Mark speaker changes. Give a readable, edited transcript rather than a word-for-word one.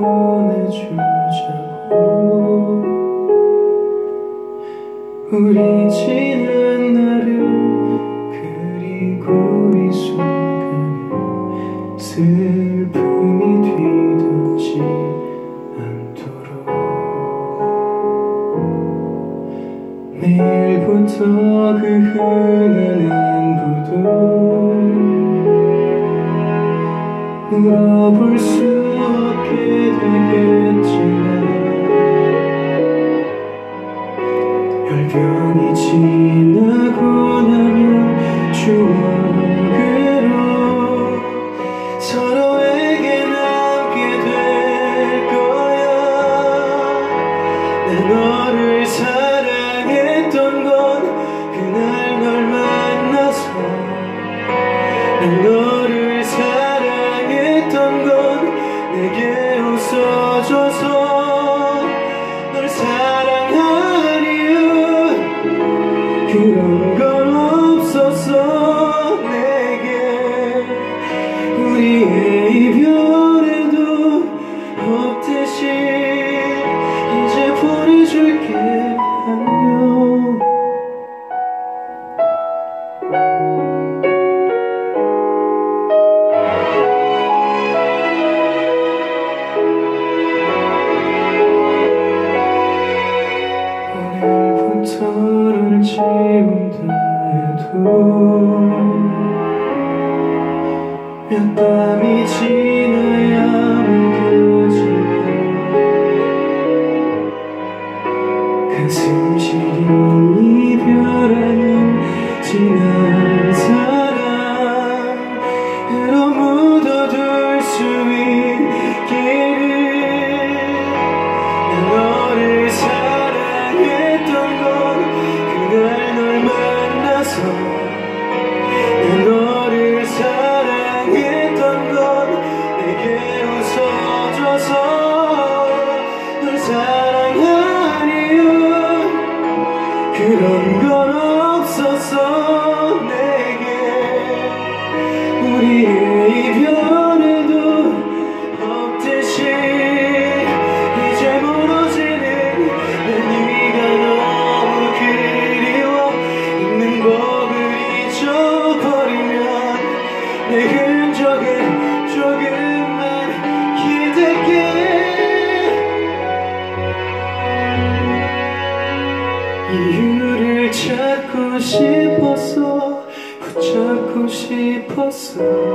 Speaker 1: 보내주자고. 우리 지난 날을 그리고 이 순간을 슬픔이 뒤덮지 않도록 내일부터 그 흔한 안부도 물어볼 수 없게 되겠지만 열병이 지나고 나면 추억으로 서로에게 남게 될 거야. 내 너를 사랑했던 건 그날 널 만나서, 난 너를 사랑했던 건 내게 웃어줘서 널 사랑한 이유 그런 건 없었어 내게. 우리의 이별에도 없듯이 이제 보내줄게. 안녕. 오늘부터를 지운다 해도 몇 밤이 지나야 무뎌지고 가슴 시린 이별하는 지난 사랑으로 묻어둘 수 있기를. 난 너를 사랑했던 건 그날 널 만나서, 난 너를 사랑했던 건 내게 웃어줘서 널 사랑한 이유 그런 건 없었어 내게. 우리의 이별에도 없듯이 이제 멀어지는 내 네가 너무 그리워. 있는 법을 잊어버리면 내 흔적을 조금만 기댈게. 이유를 찾고 싶었어, 붙잡고 싶었어.